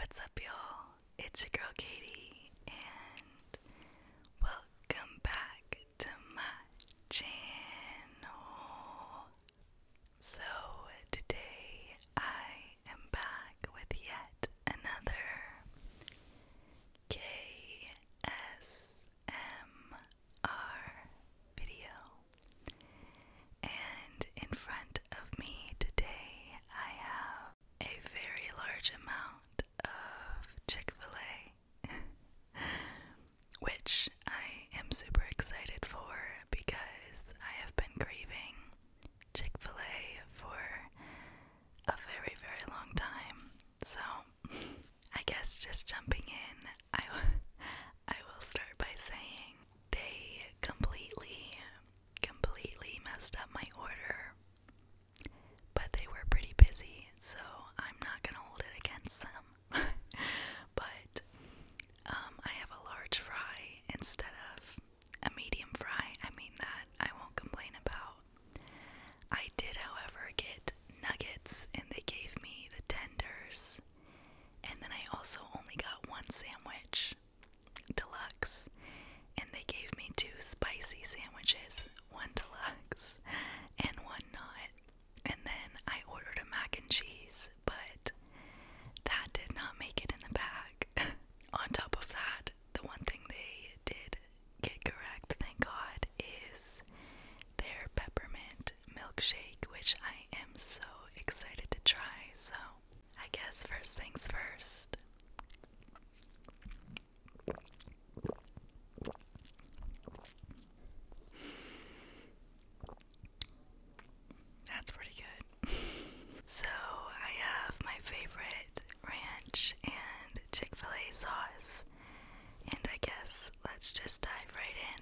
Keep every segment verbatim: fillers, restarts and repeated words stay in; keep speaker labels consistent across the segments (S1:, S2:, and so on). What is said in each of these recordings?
S1: What's up, y'all? It's your girl Katie, and welcome back to my channel. So, today I am back with yet another K S M R video. And in front of me today, I have a very large amount of Chick-fil-A, which I am super excited for because I have been craving Chick-fil-A for a very, very long time. So, I guess just jumping in, I, I will start by saying they completely, completely messed up my order, but they were pretty busy, so I'm not gonna hold it against them. But um, I have a large fry instead of a medium fry. I mean, that I won't complain about. I did, however, get nuggets, and they gave me the tenders, and then I also only got one sandwich, deluxe, and they gave me two spicy sandwiches, one deluxe and one not. And then I ordered a mac and cheese, but that did not make it in the bag. On top of that, the one thing they did get correct, thank God, is their peppermint milkshake, which I am so excited to try. So, I guess first things first. That's pretty good. So, I have my favorite ranch and Chick-fil-A sauce, and I guess let's just dive right in.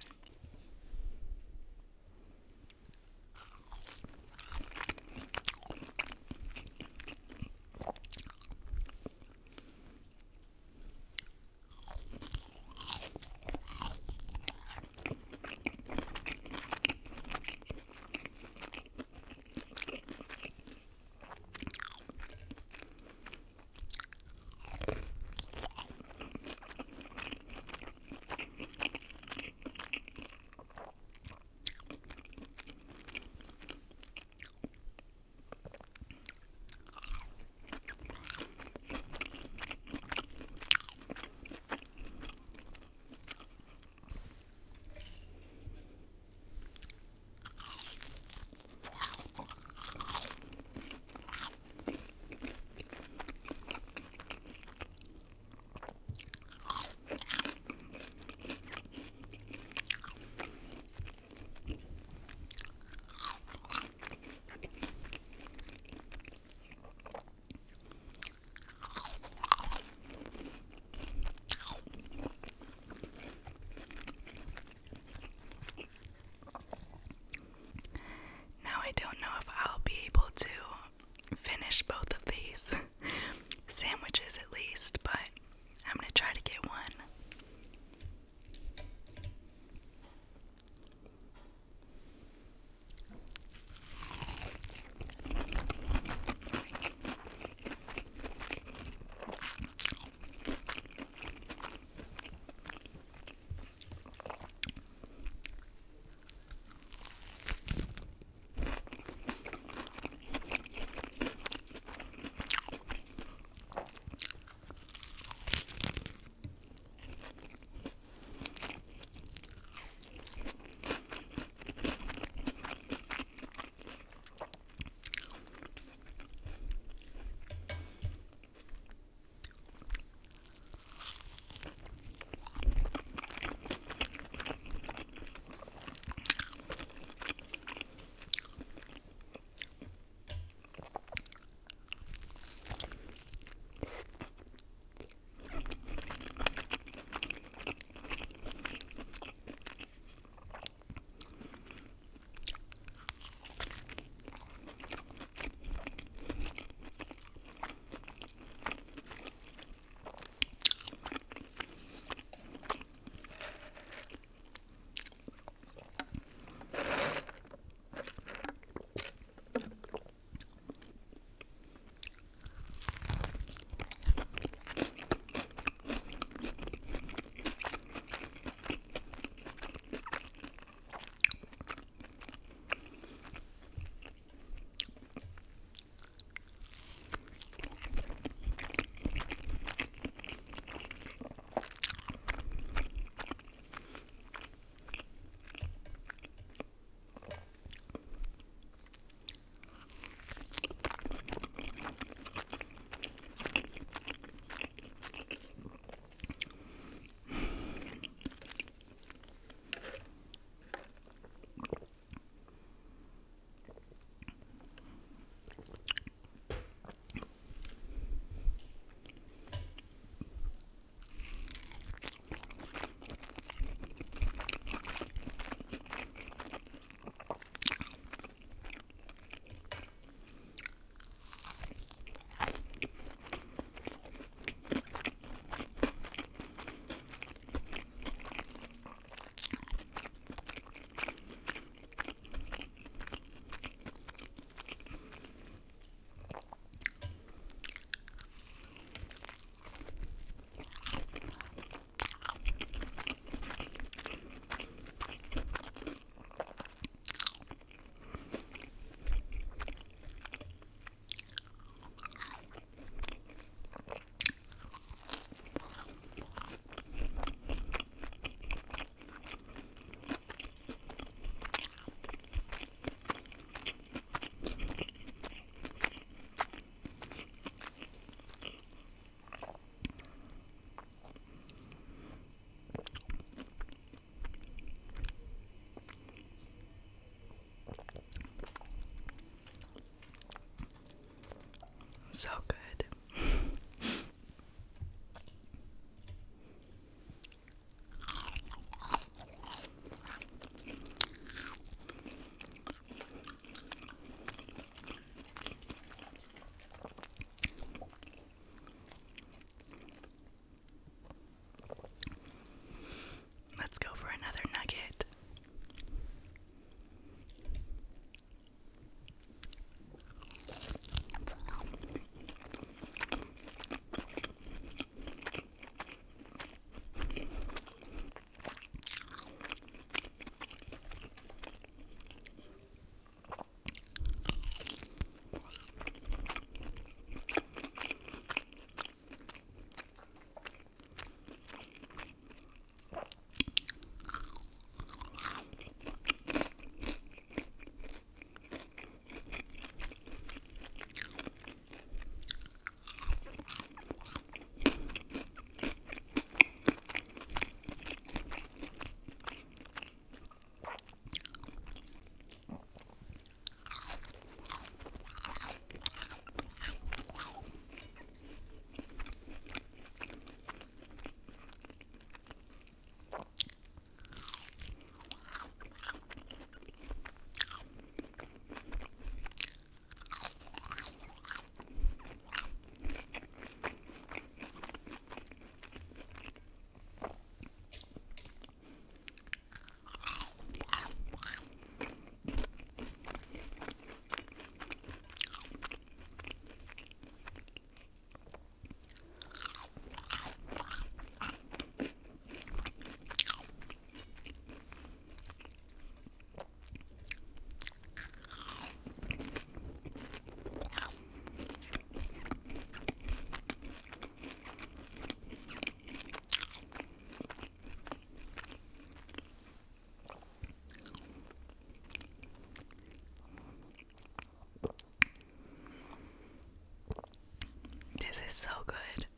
S1: is so good.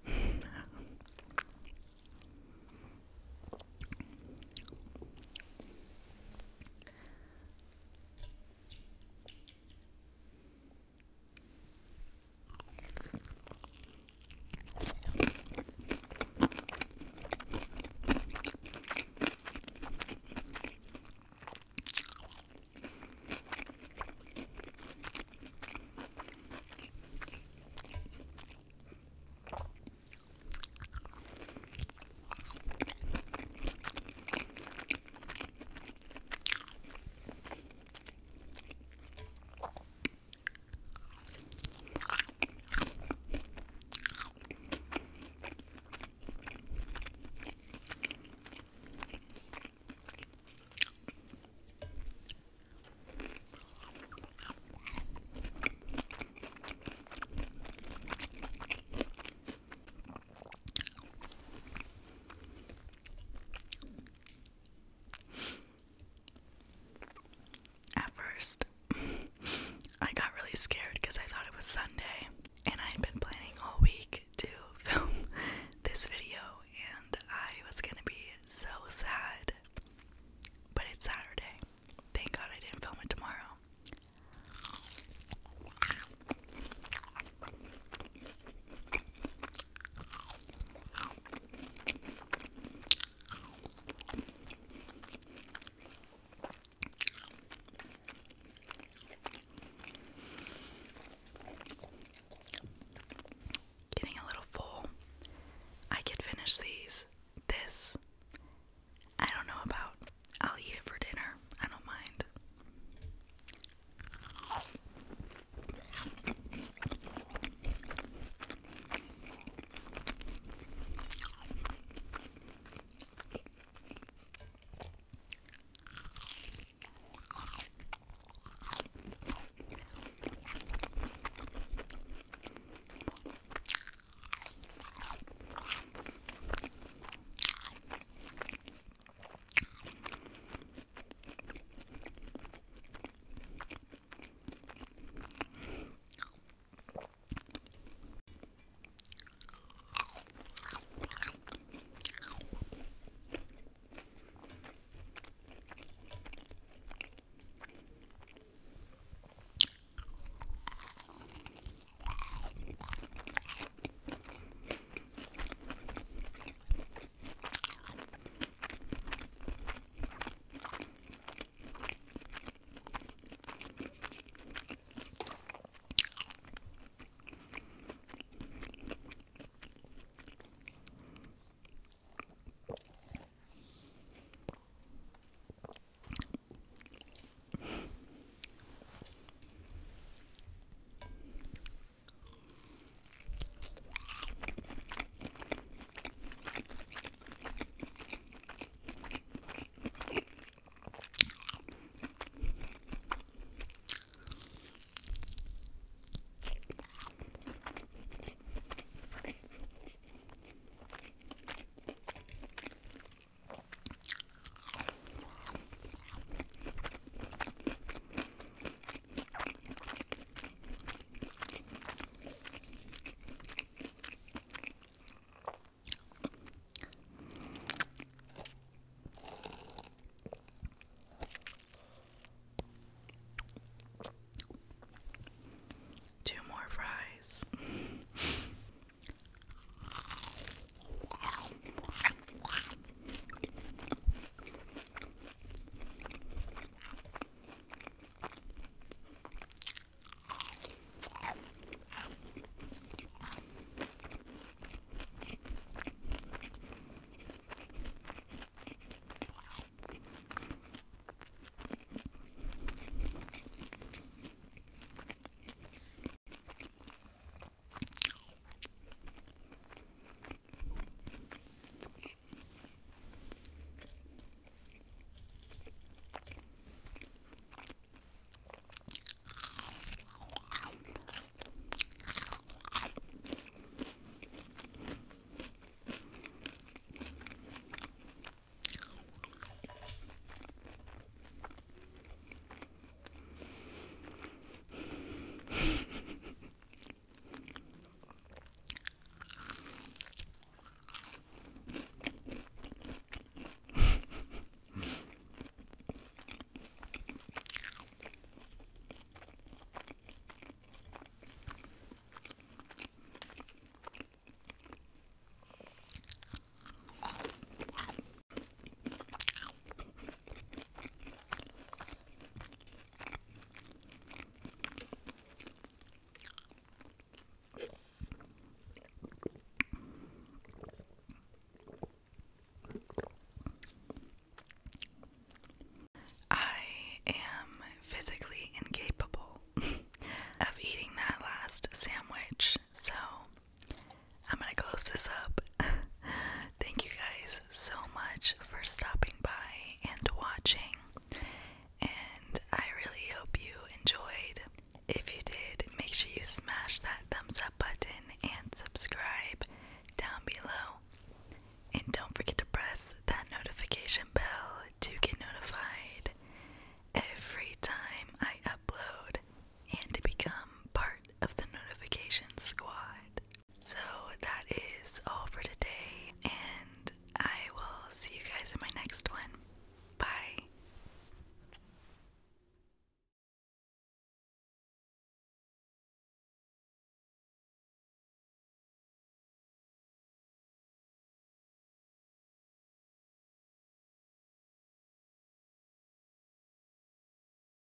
S1: subscribe down below. And don't forget to press that notification bell